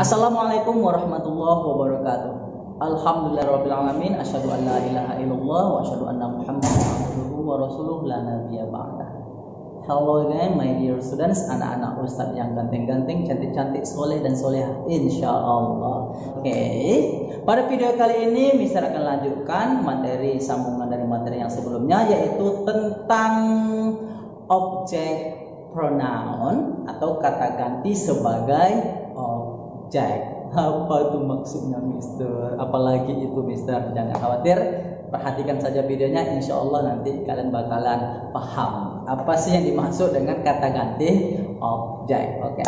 Assalamualaikum warahmatullahi wabarakatuh. Alhamdulillahirabbil alamin, asyhadu an la ilaha illallah wa asyhadu anna Muhammadan abduhu wa rasuluhu la nabiyya ba'dah. Hello again my dear students, anak-anak ustadz yang ganteng-ganteng, cantik-cantik, soleh dan solehah insyaallah. Oke, pada video kali ini Mister akan lanjutkan materi sambungan dari materi yang sebelumnya, yaitu tentang objek pronoun atau kata ganti sebagai objek. Apa itu maksudnya Mister? Apalagi itu Mister? Jangan khawatir, perhatikan saja videonya, insya Allah nanti kalian bakalan paham apa sih yang dimaksud dengan kata ganti objek. Oke.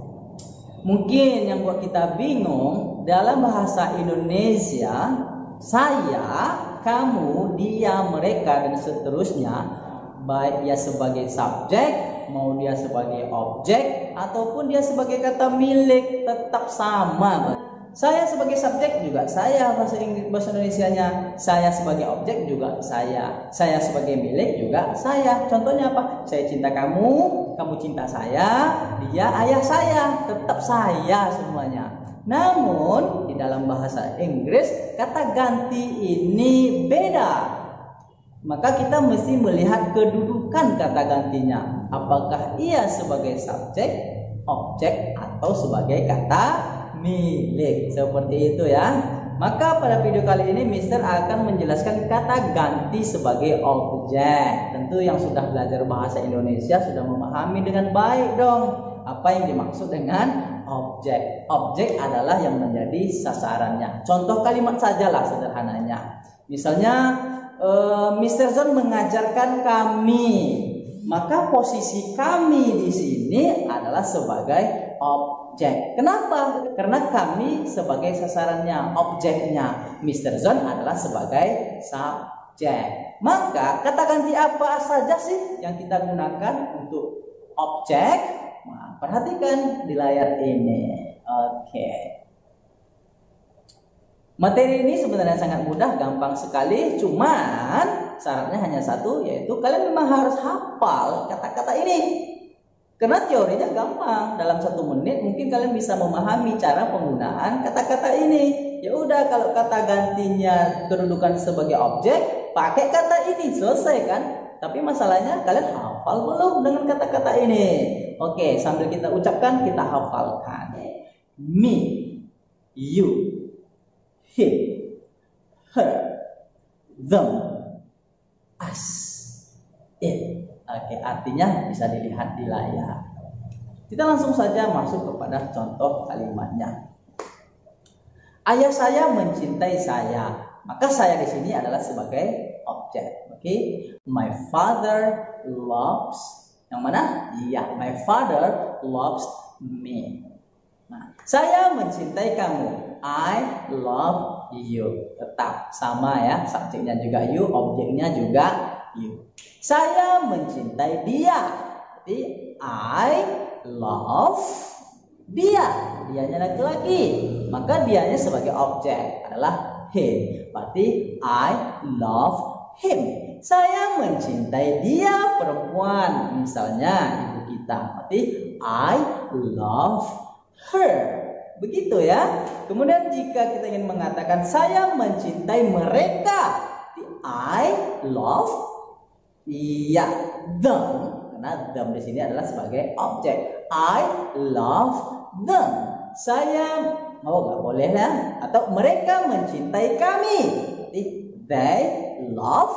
Mungkin yang buat kita bingung dalam bahasa Indonesia, saya, kamu, dia, mereka dan seterusnya, baik dia sebagai subjek, mau dia sebagai objek ataupun dia sebagai kata milik, tetap sama. Saya sebagai subjek juga saya, bahasa Indonesianya. Saya sebagai objek juga saya. Saya sebagai milik juga saya. Contohnya apa? Saya cinta kamu, kamu cinta saya, dia ayah saya, tetap saya semuanya. Namun di dalam bahasa Inggris kata ganti ini beda. Maka kita mesti melihat kedudukan kata gantinya. Apakah ia sebagai subjek, objek, atau sebagai kata milik. Seperti itu ya. Maka pada video kali ini Mister akan menjelaskan kata ganti sebagai objek. Tentu yang sudah belajar bahasa Indonesia sudah memahami dengan baik dong apa yang dimaksud dengan objek. Objek adalah yang menjadi sasarannya. Contoh kalimat sajalah sederhananya. Misalnya Mr. John mengajarkan kami, maka posisi kami di sini adalah sebagai objek. Kenapa? Karena kami sebagai sasarannya, objeknya. Mr. John adalah sebagai subjek. Maka kata ganti apa saja sih yang kita gunakan untuk objek? Nah, perhatikan di layar ini. Oke. Materi ini sebenarnya sangat mudah, gampang sekali. Cuman syaratnya hanya satu, yaitu kalian memang harus hafal kata-kata ini. Karena teorinya gampang, dalam 1 menit mungkin kalian bisa memahami cara penggunaan kata-kata ini. Ya udah, kalau kata gantinya kedudukan sebagai objek, pakai kata ini, selesai kan? Tapi masalahnya kalian hafal belum dengan kata-kata ini? Oke, sambil kita ucapkan, kita hafalkan. Me, you, him, her, them, us, it. Oke, artinya bisa dilihat di layar. Kita langsung saja masuk kepada contoh kalimatnya. Ayah saya mencintai saya, maka saya di sini adalah sebagai objek. Oke, my father loves, yang mana? Iya, my father loves me. Nah, saya mencintai kamu. I love you. Tetap sama ya, subjeknya juga you, objeknya juga you. Saya mencintai dia. Berarti I love dia. Dianya laki-laki, maka dianya sebagai objek adalah him. Berarti I love him. Saya mencintai dia, perempuan, misalnya ibu kita. Berarti I love her. Begitu ya. Kemudian jika kita ingin mengatakan saya mencintai mereka, I love, iya, them. Karena them di sini adalah sebagai objek. I love them. Saya nggak boleh lah. Atau mereka mencintai kami. Jadi they love,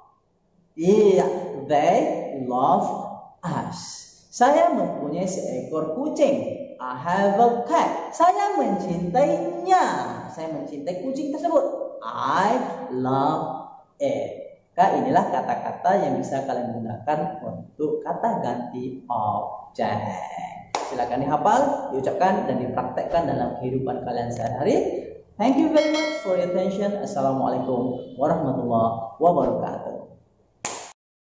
iya, they love us. Saya mempunyai seekor kucing. I have a cat. Saya mencintainya. Saya mencintai kucing tersebut. I love it. Inilah kata-kata yang bisa kalian gunakan untuk kata ganti objek. Silakan dihafal, diucapkan, dan dipraktekkan dalam kehidupan kalian sehari-hari. Thank you very much for your attention. Assalamualaikum warahmatullahi wabarakatuh.